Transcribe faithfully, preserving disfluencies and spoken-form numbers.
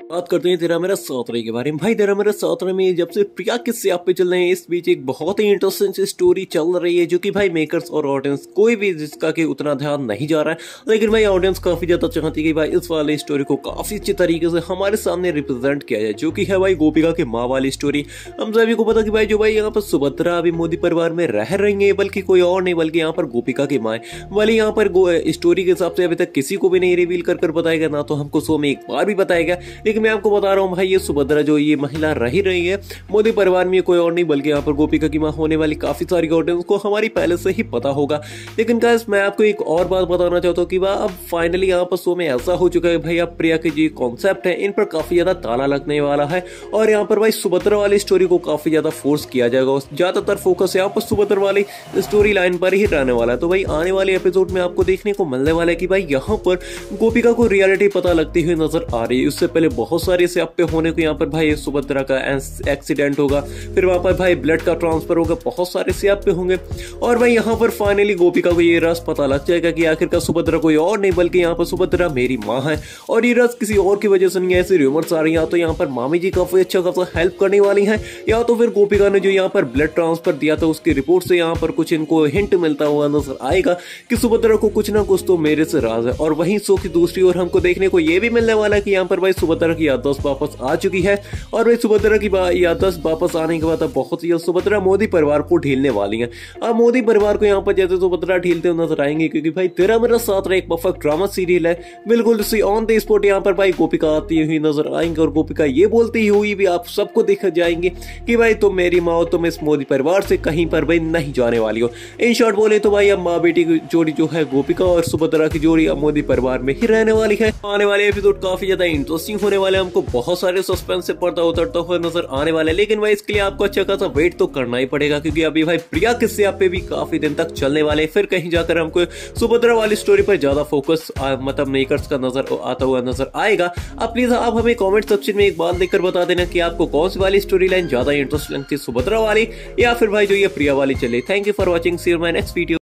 बात करते हैं तेरा मेरा सौतरे के बारे में। भाई तेरा मेरा सौतरे में जब से प्रिया किस्से आप पे चल रहे हैं, इस बीच एक बहुत ही इंटरेस्टिंग सी स्टोरी चल रही है जो कि भाई मेकर्स और ऑडियंस कोई भी जिसका कि उतना ध्यान नहीं जा रहा है, लेकिन भाई ऑडियंस काफी ज्यादा चाहती है कि भाई इस वाली स्टोरी को काफी अच्छी तरीके से हमारे सामने रिप्रेजेंट किया जाए, जो कि है भाई गोपिका के माँ वाली स्टोरी। हम सभी को पता कि भाई जो भाई यहाँ पर सुभद्रा अभी मोदी परिवार में रह रही है, बल्कि कोई और नहीं बल्कि यहाँ पर गोपिका की माँ है। वाली यहाँ पर स्टोरी के हिसाब से अभी तक किसी को भी नहीं रिवील कर कर बताया गया, ना तो हमको शो में एक बार भी बताया गया। लेकिन मैं आपको बता रहा हूँ भाई, ये सुभद्रा जो ये महिला रही रही है मोदी परिवार में, कोई और नहीं बल्कि यहाँ पर गोपिका की मां होने वाली काफी सारी ऑडियंस को हमारी पहले से ही पता होगा। लेकिन गाइस मैं आपको एक और बात बताना चाहता हूँ कि वाह अब फाइनली यहाँ पर शो में ऐसा हो चुका है भाई, अब प्रिया के जो कॉन्सेप्ट है इन पर काफी ज्यादा ताला लगने वाला है और यहाँ पर भाई सुभद्रा वाली स्टोरी को काफी ज्यादा फोर्स किया जाएगा। ज्यादातर फोकस यहाँ पर सुभद्रा वाली स्टोरी लाइन पर ही रहने वाला है। तो भाई आने वाले एपिसोड में आपको देखने को मिलने वाला है कि भाई यहाँ पर गोपिका को रियलिटी पता लगती हुई नजर आ रही है। उससे पहले बहुत सारे से पे होने को यहाँ पर भाई सुभद्रा का एक्सीडेंट होगा, फिर वहां पर भाई ब्लड का ट्रांसफर होगा, बहुत सारे सियाप पे होंगे और भाई यहाँ पर फाइनली गोपिका को ये रस पता लग जाएगा कि आखिरकार सुभद्रा कोई और नहीं बल्कि यहाँ पर सुभद्रा मेरी माँ है और ये रस किसी और की वजह से नहीं है। ऐसे रूमर्स आ रही है, या तो यहाँ पर मामी जी काफी अच्छा खासा हेल्प करने वाली है, या तो फिर गोपिका ने जो यहाँ पर ब्लड ट्रांसफर दिया था उसकी रिपोर्ट से यहाँ पर कुछ इनको हिंट मिलता हुआ नजर आएगा कि सुभद्रा को कुछ ना कुछ तो मेरे से राज है। और वहीं शो की दूसरी ओर हमको देखने को ये भी मिलने वाला है कि यहाँ पर भाई सुभद्रा की याददाश्त वापस आ चुकी है और वे सुभद्रा की याददाश्त वापस आने के बाद अब बहुत ही सुभद्रा मोदी परिवार को ढीलने वाली है। अब मोदी परिवार को यहाँ पर जैसे सुभद्रा ढीलते हुए नजर आएंगे, क्योंकि भाई तेरा मेरा साथ एक परफेक्ट ड्रामा सीरियल है बिल्कुल सी ऑन द स्पॉट। यहाँ पर भाई गोपिका आती हुई नजर आएंगे और गोपिका ये बोलती हुई भी आप सबको दिख जाएंगे कि भाई तुम मेरी माँ हो, तुम इस मोदी परिवार से कहीं पर भाई नहीं जाने वाली हो। इन शॉर्ट बोले तो भाई अब माँ बेटी की जोड़ी जो है गोपिका और सुभद्रा की जोड़ी अब मोदी परिवार में ही रहने वाली है। आने वाले एपिसोड काफी ज्यादा इंटरेस्टिंग होने वाले, हमको बहुत सारे सस्पेंस से पर्दा उतरता हुआ नजर आने वाला है। लेकिन भाई इसके लिए आपको अच्छा खासा वेट तो करना ही पड़ेगा, क्योंकि अभी भाई प्रिया किस्से आप पे भी काफी दिन तक चलने वाले हैं। फिर कहीं जाकर हमको सुभद्रा वाली स्टोरी पर ज्यादा फोकस मतलब मेकर्स का नजर आता हुआ नजर आएगा। अब प्लीज आप हमें कमेंट सेक्शन में एक बात लिखकर बता देना कि आपको कौन सी वाली स्टोरी लाइन ज्यादा इंटरेस्टिंग थी, सुभद्रा वाली या फिर भाई जो ये प्रिया वाली चले। Thank you for watching, see you my next video.